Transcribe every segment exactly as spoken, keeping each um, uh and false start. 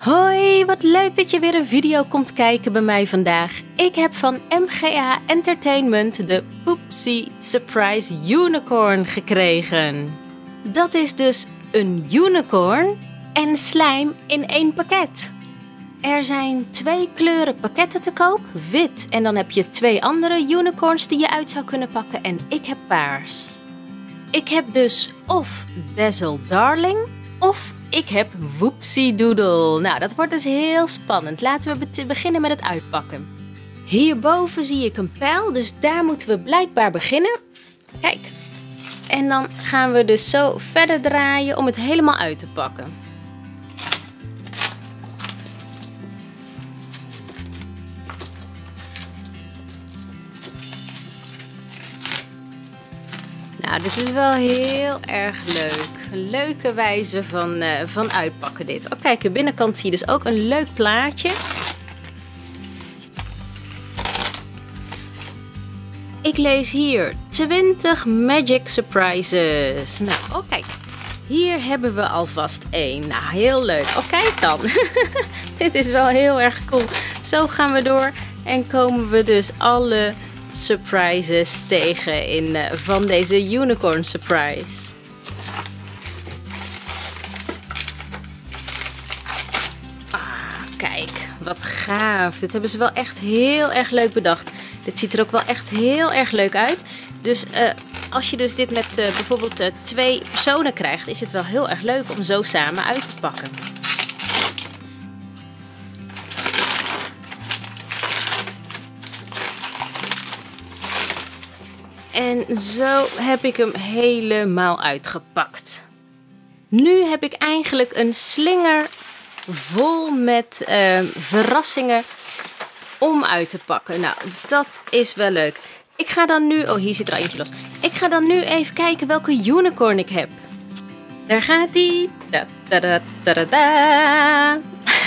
Hoi, wat leuk dat je weer een video komt kijken bij mij vandaag. Ik heb van M G A Entertainment de Poopsie Surprise Unicorn gekregen. Dat is dus een unicorn en slijm in één pakket. Er zijn twee kleuren pakketten te koop, wit en dan heb je twee andere unicorns die je uit zou kunnen pakken en ik heb paars. Ik heb dus of Dazzle Darling of ik heb Whoopsie Doodle. Nou, dat wordt dus heel spannend. Laten we be- beginnen met het uitpakken. Hierboven zie ik een pijl, dus daar moeten we blijkbaar beginnen. Kijk. En dan gaan we dus zo verder draaien om het helemaal uit te pakken. Nou, dit is wel heel erg leuk. Een leuke wijze van, uh, van uitpakken dit. Oh, kijk, de binnenkant zie je dus ook een leuk plaatje. Ik lees hier twintig Magic Surprises. Nou, oh kijk. Hier hebben we alvast één. Nou, heel leuk. Oh, kijk dan. Dit is wel heel erg cool. Zo gaan we door en komen we dus alle surprises tegen in, uh, van deze unicorn surprise. Ah, kijk, wat gaaf. Dit hebben ze wel echt heel erg leuk bedacht. Dit ziet er ook wel echt heel erg leuk uit. Dus uh, als je dus dit met uh, bijvoorbeeld uh, twee personen krijgt, is het wel heel erg leuk om zo samen uit te pakken. En zo heb ik hem helemaal uitgepakt. Nu heb ik eigenlijk een slinger vol met uh, verrassingen om uit te pakken. Nou, dat is wel leuk. Ik ga dan nu... Oh, hier zit er eentje los. Ik ga dan nu even kijken welke unicorn ik heb. Daar gaat die. Da, da, da, da, da, da.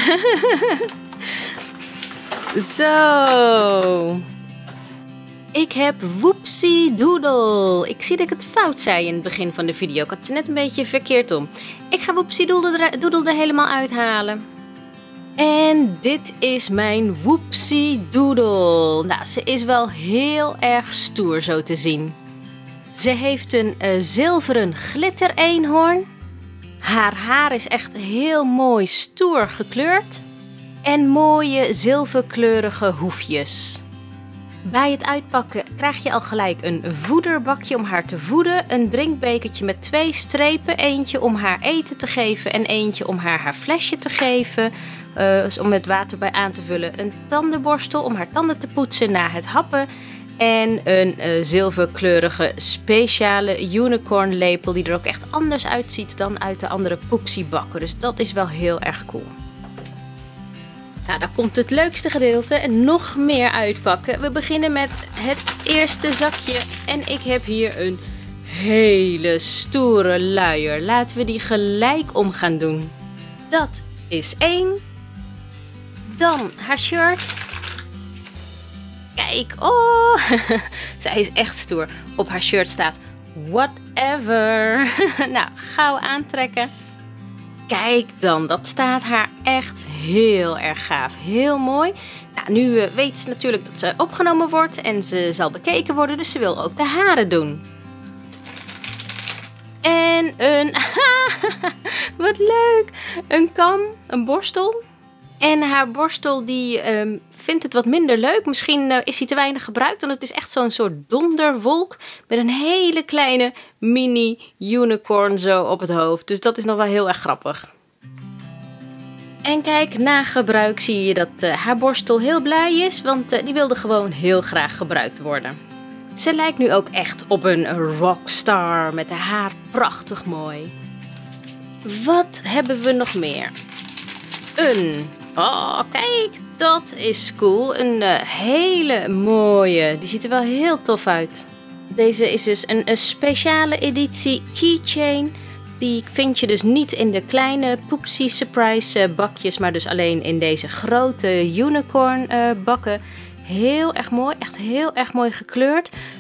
Zo. Ik heb Whoopsie Doodle. Ik zie dat ik het fout zei in het begin van de video. Ik had het net een beetje verkeerd om. Ik ga Whoopsie Doodle er, Doodle er helemaal uithalen. En dit is mijn Whoopsie Doodle. Nou, ze is wel heel erg stoer zo te zien. Ze heeft een uh, zilveren glitter eenhoorn. Haar haar is echt heel mooi stoer gekleurd. En mooie zilverkleurige hoefjes. Bij het uitpakken krijg je al gelijk een voederbakje om haar te voeden. Een drinkbekertje met twee strepen. Eentje om haar eten te geven en eentje om haar haar flesje te geven. Uh, dus om met water bij aan te vullen. Een tandenborstel om haar tanden te poetsen na het happen. En een uh, zilverkleurige speciale unicorn lepel die er ook echt anders uitziet dan uit de andere Poopsie bakken. Dus dat is wel heel erg cool. Nou, dan komt het leukste gedeelte en nog meer uitpakken. We beginnen met het eerste zakje en ik heb hier een hele stoere luier. Laten we die gelijk om gaan doen. Dat is één. Dan haar shirt. Kijk, oh, zij is echt stoer. Op haar shirt staat whatever. Nou, gauw aantrekken. Kijk dan, dat staat haar echt heel erg gaaf. Heel mooi. Nou, nu uh, weet ze natuurlijk dat ze opgenomen wordt en ze zal bekeken worden, dus ze wil ook de haren doen. En een, wat leuk, een kam, een borstel. En haar borstel die um, vindt het wat minder leuk. Misschien uh, is hij te weinig gebruikt, want het is echt zo'n soort donderwolk met een hele kleine mini unicorn zo op het hoofd. Dus dat is nog wel heel erg grappig. En kijk, na gebruik zie je dat uh, haar borstel heel blij is, want uh, die wilde gewoon heel graag gebruikt worden. Ze lijkt nu ook echt op een rockstar met haar haar prachtig mooi. Wat hebben we nog meer? Een... Oh, kijk, dat is cool. Een uh, hele mooie. Die ziet er wel heel tof uit. Deze is dus een, een speciale editie keychain. Die vind je dus niet in de kleine Poopsie Surprise uh, bakjes, maar dus alleen in deze grote unicorn uh, bakken. Heel erg mooi, echt heel erg mooi gekleurd.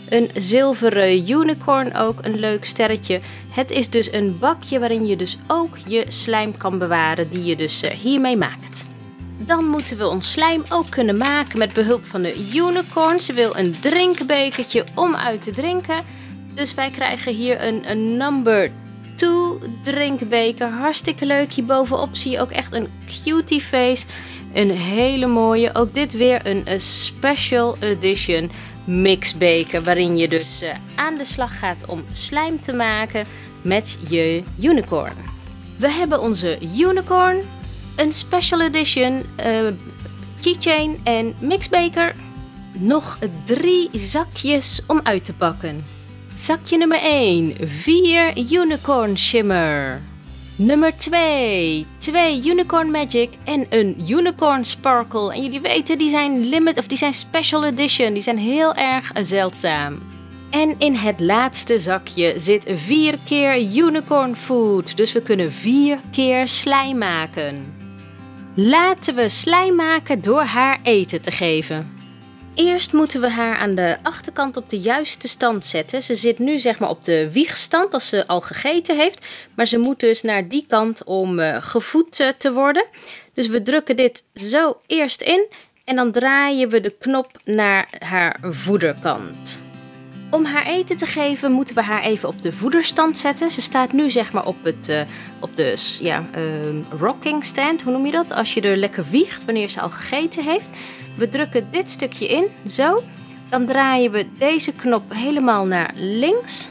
Een zilveren unicorn ook, een leuk sterretje. Het is dus een bakje waarin je dus ook je slijm kan bewaren die je dus hiermee maakt. Dan moeten we ons slijm ook kunnen maken met behulp van de unicorn. Ze wil een drinkbekertje om uit te drinken. Dus wij krijgen hier een, een number two drinkbeker. Hartstikke leuk. Hierbovenop zie je ook echt een cutie face. Een hele mooie. Ook dit weer een, een special edition mixbeker. Waarin je dus uh, aan de slag gaat om slijm te maken met je unicorn. We hebben onze unicorn. Een special edition uh, keychain en mixbeker. Nog drie zakjes om uit te pakken. Zakje nummer één, vier Unicorn Shimmer. Nummer twee, twee Unicorn Magic en een Unicorn Sparkle. En jullie weten, die zijn limit of die zijn special edition. Die zijn heel erg zeldzaam. En in het laatste zakje zit vier keer Unicorn Food. Dus we kunnen vier keer slijm maken. Laten we slijm maken door haar eten te geven. Eerst moeten we haar aan de achterkant op de juiste stand zetten. Ze zit nu zeg maar op de wiegstand als ze al gegeten heeft. Maar ze moet dus naar die kant om uh, gevoed uh, te worden. Dus we drukken dit zo eerst in. En dan draaien we de knop naar haar voederkant. Om haar eten te geven moeten we haar even op de voederstand zetten. Ze staat nu zeg maar op, het, uh, op de ja, uh, rocking stand. Hoe noem je dat? Als je er lekker wiegt wanneer ze al gegeten heeft. We drukken dit stukje in, zo. Dan draaien we deze knop helemaal naar links.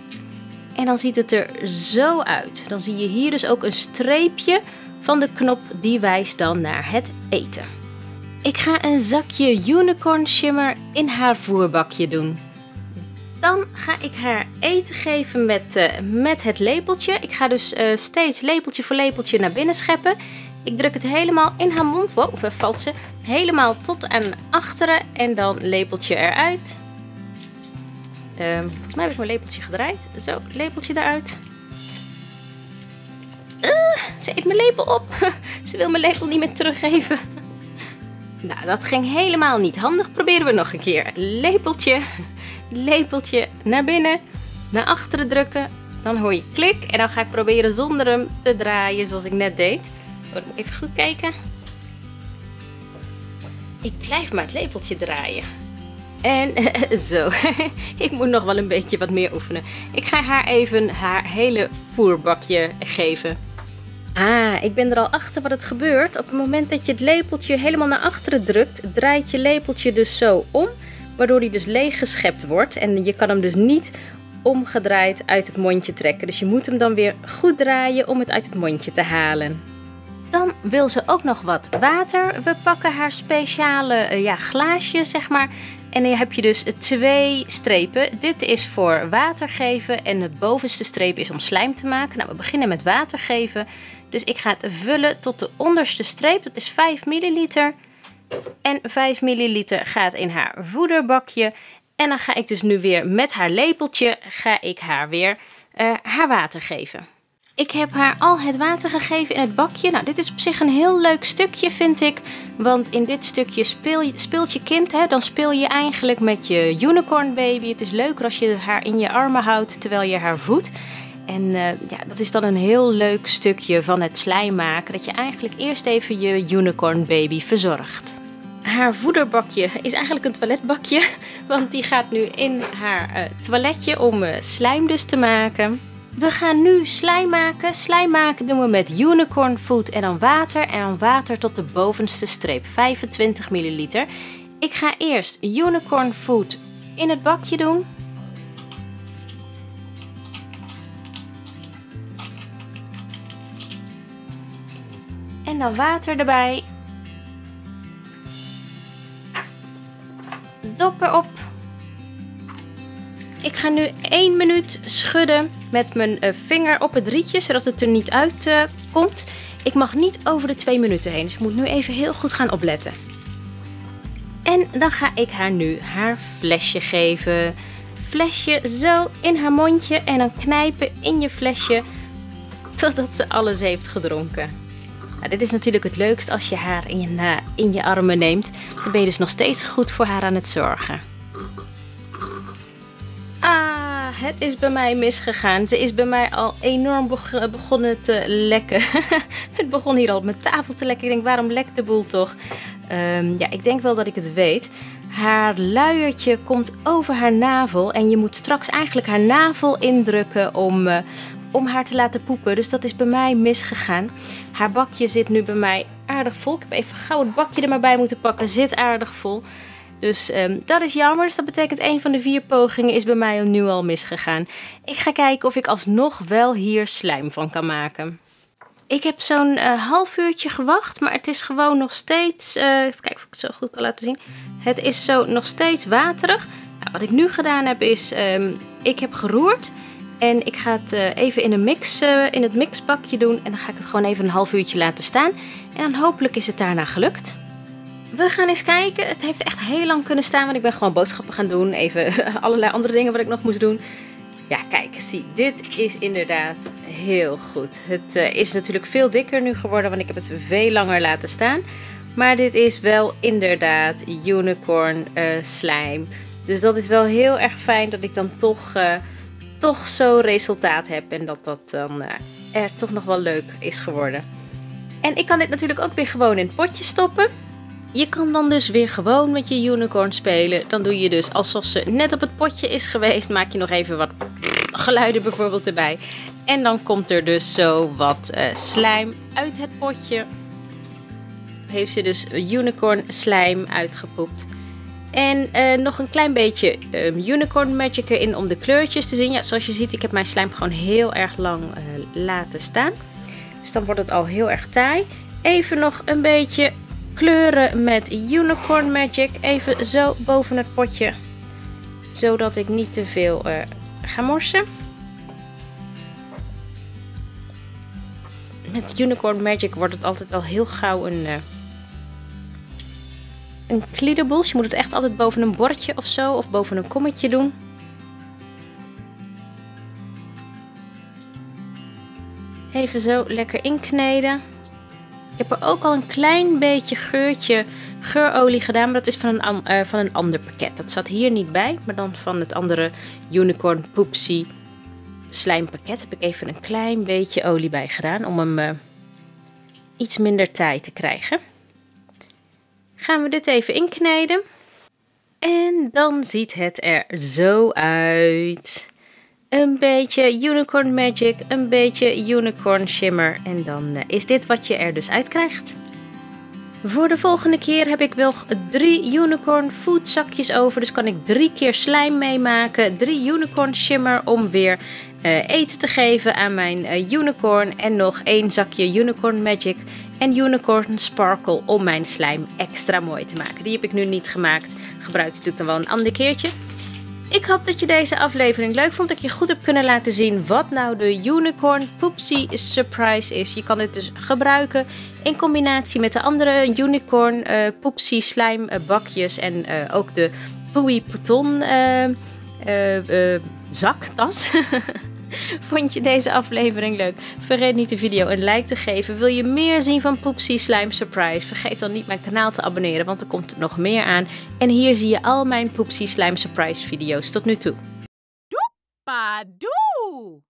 En dan ziet het er zo uit. Dan zie je hier dus ook een streepje van de knop die wijst dan naar het eten. Ik ga een zakje Unicorn Shimmer in haar voerbakje doen. Dan ga ik haar eten geven met, uh, met het lepeltje. Ik ga dus uh, steeds lepeltje voor lepeltje naar binnen scheppen. Ik druk het helemaal in haar mond. Wow, waar valt ze? Helemaal tot aan achteren en dan lepeltje eruit. Uh, volgens mij heb ik mijn lepeltje gedraaid. Zo, lepeltje eruit. Uh, ze eet mijn lepel op. Ze wil mijn lepel niet meer teruggeven. Nou, dat ging helemaal niet handig. Proberen we nog een keer. Lepeltje, lepeltje naar binnen, naar achteren drukken. Dan hoor je klik en dan ga ik proberen zonder hem te draaien zoals ik net deed. Oh, even goed kijken. Ik blijf maar het lepeltje draaien. En uh, zo. Ik moet nog wel een beetje wat meer oefenen. Ik ga haar even haar hele voerbakje geven. Ah, ik ben er al achter wat het gebeurt. Op het moment dat je het lepeltje helemaal naar achteren drukt, draait je lepeltje dus zo om. Waardoor hij dus leeg geschept wordt. En je kan hem dus niet omgedraaid uit het mondje trekken. Dus je moet hem dan weer goed draaien om het uit het mondje te halen. Dan wil ze ook nog wat water. We pakken haar speciale uh, ja, glaasje, zeg maar. En dan heb je dus twee strepen. Dit is voor water geven en het bovenste streep is om slijm te maken. Nou, we beginnen met water geven. Dus ik ga het vullen tot de onderste streep. Dat is vijf milliliter. En vijf milliliter gaat in haar voederbakje. En dan ga ik dus nu weer met haar lepeltje ga ik haar weer uh, haar water geven. Ik heb haar al het water gegeven in het bakje. Nou, dit is op zich een heel leuk stukje, vind ik. Want in dit stukje speel je, speelt je kind. Hè? Dan speel je eigenlijk met je unicorn baby. Het is leuker als je haar in je armen houdt terwijl je haar voedt. En uh, ja, dat is dan een heel leuk stukje van het slijm maken. Dat je eigenlijk eerst even je unicorn baby verzorgt. Haar voederbakje is eigenlijk een toiletbakje. Want die gaat nu in haar uh, toiletje om uh, slijm dus te maken. We gaan nu slijm maken. Slijm maken doen we met unicorn food en dan water. En dan water tot de bovenste streep, vijfentwintig milliliter. Ik ga eerst unicorn food in het bakje doen. En dan water erbij. Dop erop. Ik ga nu één minuut schudden met mijn uh, vinger op het rietje, zodat het er niet uit uh, komt. Ik mag niet over de twee minuten heen, dus ik moet nu even heel goed gaan opletten. En dan ga ik haar nu haar flesje geven. Flesje zo in haar mondje en dan knijpen in je flesje totdat ze alles heeft gedronken. Nou, dit is natuurlijk het leukst als je haar in je, uh, in je armen neemt. Dan ben je dus nog steeds goed voor haar aan het zorgen. het is bij mij misgegaan. Ze is bij mij al enorm beg begonnen te lekken. Het begon hier al op mijn tafel te lekken. Ik denk, waarom lekt de boel toch? Um, ja, ik denk wel dat ik het weet. Haar luiertje komt over haar navel. En je moet straks eigenlijk haar navel indrukken om, uh, om haar te laten poepen. Dus dat is bij mij misgegaan. Haar bakje zit nu bij mij aardig vol. Ik heb even gauw het bakje er maar bij moeten pakken. Zit aardig vol. Dus um, dat is jammer. Dus dat betekent een van de vier pogingen is bij mij nu al misgegaan. Ik ga kijken of ik alsnog wel hier slijm van kan maken. Ik heb zo'n uh, half uurtje gewacht, maar het is gewoon nog steeds... Uh, even kijken of ik het zo goed kan laten zien. Het is zo nog steeds waterig. Nou, wat ik nu gedaan heb is, um, ik heb geroerd. En ik ga het uh, even in, een mix, uh, in het mixbakje doen. En dan ga ik het gewoon even een half uurtje laten staan. En dan hopelijk is het daarna gelukt. We gaan eens kijken. Het heeft echt heel lang kunnen staan, want ik ben gewoon boodschappen gaan doen. Even allerlei andere dingen wat ik nog moest doen. Ja, kijk, zie, dit is inderdaad heel goed. Het uh, is natuurlijk veel dikker nu geworden, want ik heb het veel langer laten staan. Maar dit is wel inderdaad unicorn uh, slijm. Dus dat is wel heel erg fijn dat ik dan toch, uh, toch zo'n resultaat heb. En dat dat dan uh, er toch nog wel leuk is geworden. En ik kan dit natuurlijk ook weer gewoon in het potje stoppen. Je kan dan dus weer gewoon met je unicorn spelen. Dan doe je dus alsof ze net op het potje is geweest. Maak je nog even wat geluiden bijvoorbeeld erbij. En dan komt er dus zo wat uh, slijm uit het potje. Heeft ze dus unicorn slijm uitgepoept. En uh, nog een klein beetje um, unicorn magic erin om de kleurtjes te zien. Ja, zoals je ziet, ik heb mijn slijm gewoon heel erg lang uh, laten staan. Dus dan wordt het al heel erg taai. Even nog een beetje kleuren met unicorn magic. Even zo boven het potje. Zodat ik niet te veel uh, ga morsen. Met unicorn magic wordt het altijd al heel gauw een, uh, een kliederboel. Je moet het echt altijd boven een bordje of zo. Of boven een kommetje doen. Even zo lekker inkneden. Ik heb er ook al een klein beetje geurtje geurolie gedaan. Maar dat is van een, uh, van een ander pakket. Dat zat hier niet bij. Maar dan van het andere Unicorn Poopsie slijmpakket heb ik even een klein beetje olie bij gedaan. Om hem uh, iets minder taai te krijgen. Gaan we dit even inkneden. En dan ziet het er zo uit. Een beetje unicorn magic, een beetje unicorn shimmer en dan uh, is dit wat je er dus uit krijgt. Voor de volgende keer heb ik wel drie unicorn food zakjes over, dus kan ik drie keer slijm meemaken, drie unicorn shimmer om weer uh, eten te geven aan mijn uh, unicorn en nog één zakje unicorn magic en unicorn sparkle om mijn slijm extra mooi te maken. Die heb ik nu niet gemaakt, gebruik die natuurlijk dan wel een ander keertje. Ik hoop dat je deze aflevering leuk vond. Dat ik je goed heb kunnen laten zien wat nou de Unicorn Poopsie Surprise is. Je kan dit dus gebruiken in combinatie met de andere Unicorn uh, Poopsie Slime uh, bakjes. En uh, ook de Pooey Poton uh, uh, uh, zaktas. Vond je deze aflevering leuk? Vergeet niet de video een like te geven. Wil je meer zien van Poopsie Slime Surprise? Vergeet dan niet mijn kanaal te abonneren, want er komt nog meer aan. En hier zie je al mijn Poopsie Slime Surprise video's tot nu toe. Doepa doe!